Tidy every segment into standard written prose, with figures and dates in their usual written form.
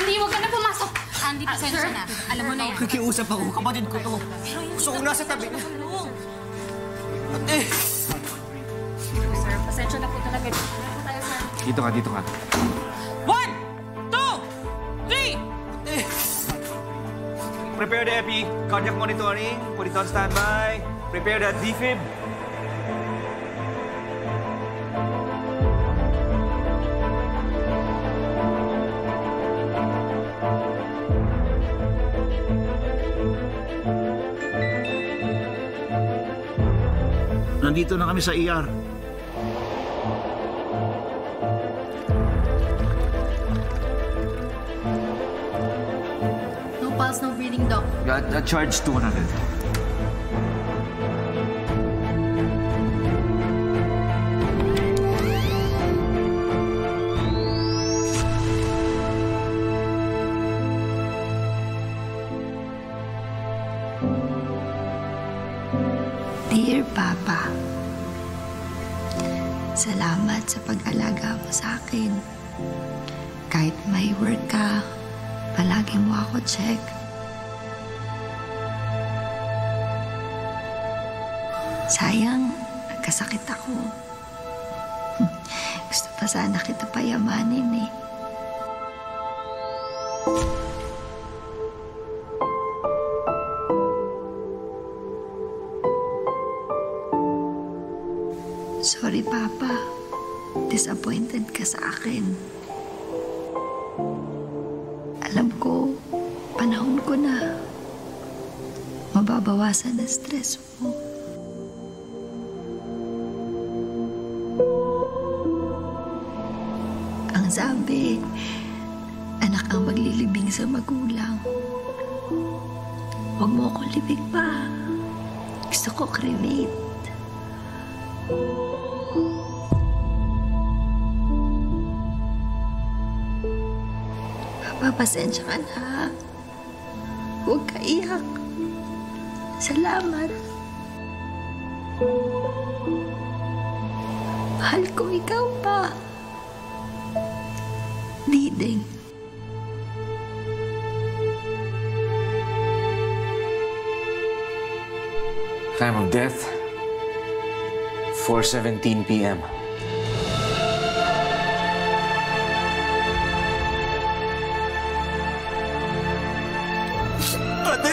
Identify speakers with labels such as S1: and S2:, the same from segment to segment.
S1: Andy, huwag ka na pumasok. Andy, pasensya na. Alam mo na yan.
S2: Nakikiusap ako. Kapatid ko to. Gusto ko nasa tabi niya. Ate!
S1: Sir, pasensya na po talaga. Tayo, sir.
S3: Dito ka, dito ka.
S2: 1, 2, 3! Ate!
S4: Prepare the epi. Cardiac monitoring. Put it on standby. Prepare the defib.
S3: Nandito na kami sa ER.
S1: No pulse, no breathing, Doc.
S3: Charge 200.
S5: Dear Papa, salamat sa pag-alaga mo sa akin. Kahit may work ka, palagi mo ako check. Sayang, nagkasakit ako. Gusto pa sana kita payamanin eh. Sorry, Papa. Disappointed ka sa akin. Alam ko, panahon ko na. Mababawasan ang stress mo. Ang sabi, anak ang maglilibing sa magulang. Huwag mo akong libing pa. Gusto ko cremate. Papa, pasensya ka na. Huwag ka iyak. Salamat. Mahal ko ikaw pa. Diding.
S6: Time of death, 4:17 p.m.
S2: Ate!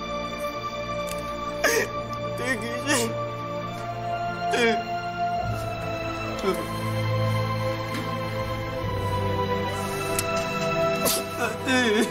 S2: Tigising! Ate!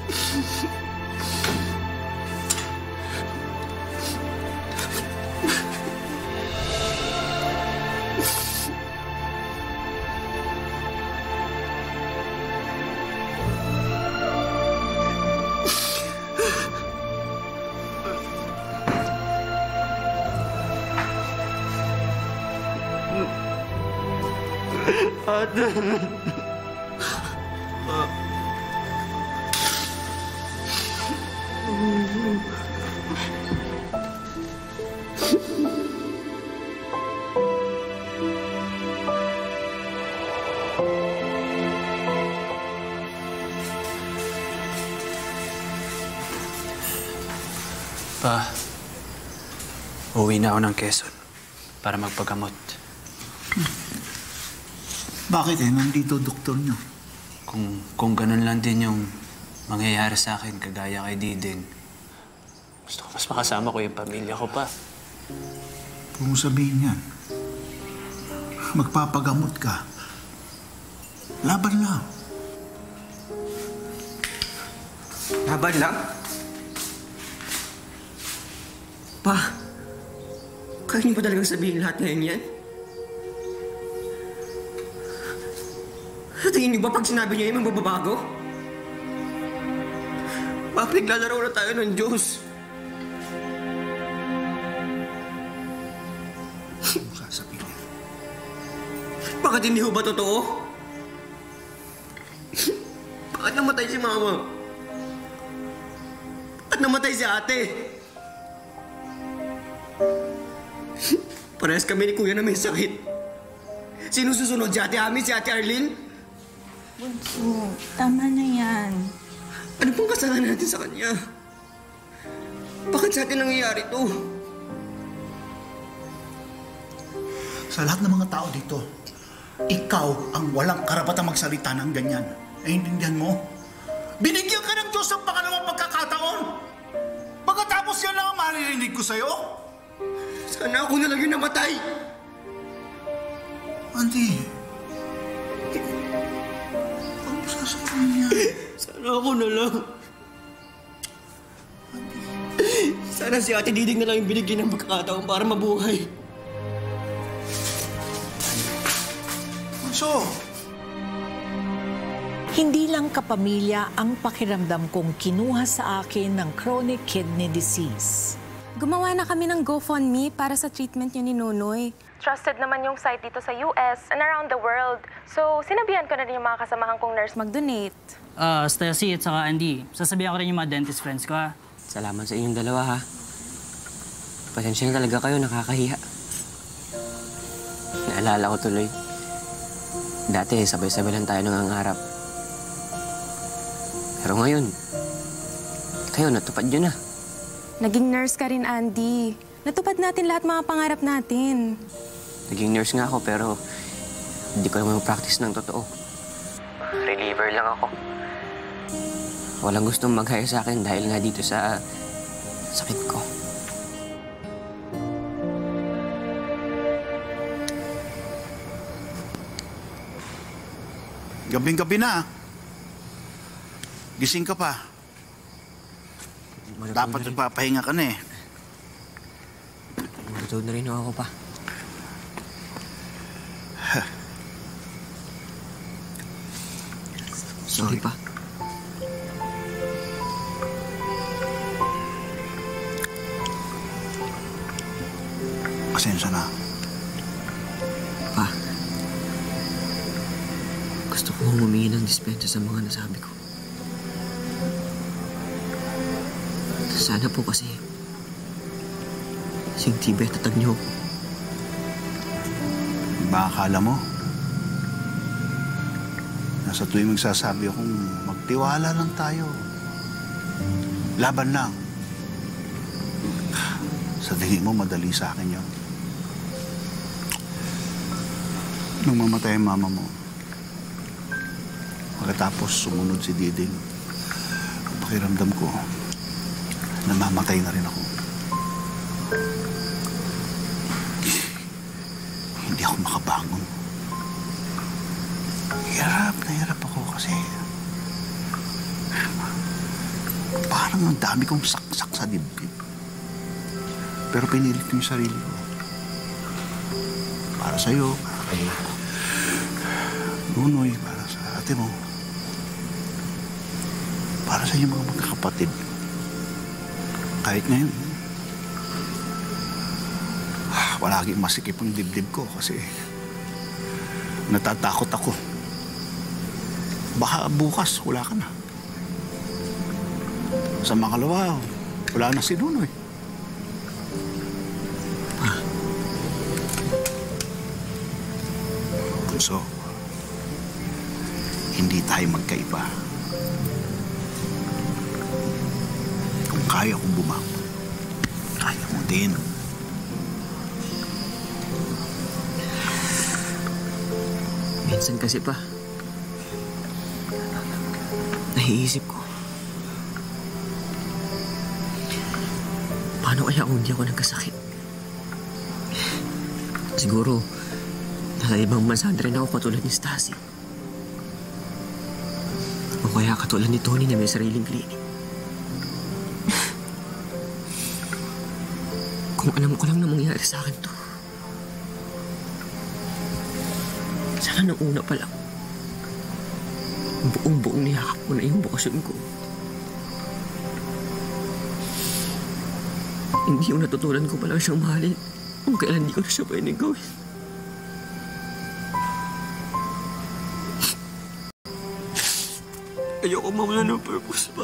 S2: Ate!
S7: Pa, uwi na ako ng Quezon para magpagamot.
S3: Bakit nandito doktor niyo?
S7: Kung ganun lang din yung mangyayari sa akin, kagaya kay Diding, gusto ko mas makasama ko yung pamilya ko, pa.
S3: Huwag mo sabihin yan. Magpapagamot ka. Laban lang.
S2: Laban lang? Pa, kaya niyo ba talagang sabihin lahat ngayon yan? Tingin niyo ba pag sinabi niyo yan, magbabago? Bakit naglalaro na tayo ng Diyos?
S3: Ano sasabihin?
S2: Bakit hindi ho ba totoo? Bakit namatay si Mama? At namatay si Ate? Parehas kami ni Kuya na may sakit. Sino susunod? Si Ate Ami? Si Ate Arlene?
S1: Bunso, tama na yan.
S2: Ano pong kasalanan natin sa kanya? Bakit sa atin nangyayari to?
S3: Sa lahat ng mga tao dito, ikaw ang walang karapatang magsalita ng ganyan. Naiintindihan mo? Binigyan ka ng Diyos ng pangalawang pagkakataon! Pagkatapos yan lang ang maririnig ko sa'yo?
S2: Sana ako na lang yung namatay!
S3: Andy, ano mo sasabihin niya?
S2: Sana ako na lang. Sana si Ate Diding na lang yung binigyan ng pagkakataon para mabuhay.
S3: So,
S8: Hindi lang kapamilya ang pakiramdam kong kinuha sa akin ng chronic kidney disease.
S9: Gumawa na kami ng GoFundMe para sa treatment niyo ni Nonoy. Trusted naman yung site dito sa US and around the world. So, sinabihan ko na rin yung mga kasamahan kong nurse mag-donate.
S10: Stacy at saka Andy, sasabihan ko rin yung mga dentist friends ko, ha?
S2: Salamat sa inyong dalawa, ha? Pasensya na talaga kayo, nakakahiya. Naalala ko tuloy. Dati, sabay-sabay lang tayo nangangarap. Pero ngayon, kayo natupad yun na.
S9: Naging nurse ka rin, Andy. Natupad natin lahat mga pangarap natin.
S2: Naging nurse nga ako, pero hindi ko naman practice ng totoo. Reliever lang ako. Walang gustong mag-hire sa akin dahil nga dito sa sakit ko.
S3: gabing-gabi na. Gising ka pa. Dapat nagpapahinga ka na eh.
S2: Matutod na rin ako pa. Sorry pa.
S3: Pasensya na.
S2: Pa, gusto ko humingi ng dispensa sa mga nasabi ko. Sana po kasi sing tibay tatag niyo ako.
S3: Baka akala mo, nasa tuwing magsasabi akong magtiwala lang tayo. Laban lang. Sa tingin mo, madali sa akin yun. Nung mamatay ang mama mo, pagkatapos sumunod si Diding, ang pakiramdam ko, namamatay na rin ako. Hindi ako makabangon. Hirap na hirap ako kasi parang ang dami kong saksak sa dibdib. Pero pinilit ko yung sarili ko. Para sa'yo, para kay Nunoy, para sa ate mo. Para sa inyong mga magkakapatid. Kahit ngayon, palaging masikip ang dibdib ko kasi natatakot ako. Baka bukas, wala ka na. Sa makalawa, wala na si Nunoy. So, hindi tayo magkaiba. Kung kaya kong bumangon, kaya mo din.
S2: Minsan kasi pa, naiisip ko, paano kaya kung hindi ako nagkasakit? Siguro, nasa ibang bansa rin ako katulad ni Stacy. O kaya katulad ni Tony na may sariling klinik. Kung alam ko lang na mangyayari sa akin to, sana nung una pa lang, buong-buong niyakap ko na yung bukasyon ko. Hindi yung natutunan ko palang siyang mahalin kung kailan hindi ko na siya pwedeng gawin. Ayoko mawala ng purpose pa.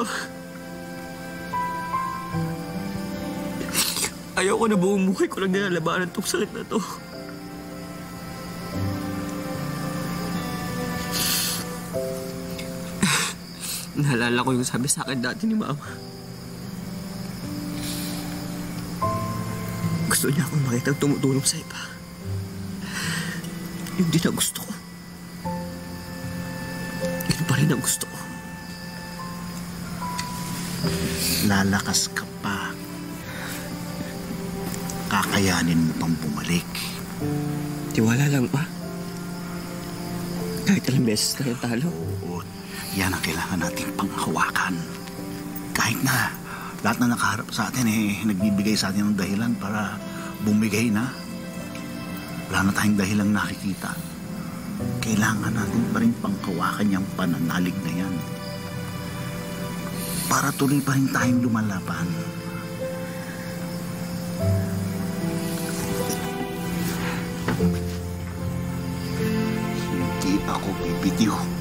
S2: Ayoko na buong buhay ko lang nilalabanan tong sakit na to. Naalala ko yung sabi sa akin dati ni Mama. Gusto niya akong makitang tumutulong sa iba. Yung di na gusto ko. Yun pa rin ang gusto ko.
S3: Lalakas ka pa. Kakayanin mo pang bumalik.
S2: Tiwala lang, Ma. Kahit ilang beses tayo talo.
S3: Oo, yan ang kailangan nating panghawakan. Kahit na lahat na nakaharap sa atin nagbibigay sa atin ng dahilan para bumigay na. Wala na tayong dahilang nakikita. Kailangan natin pa rin panghawakan yung pananalig na yan. Para tuloy pa rin tayong lumalaban. Hindi ako bibitiw.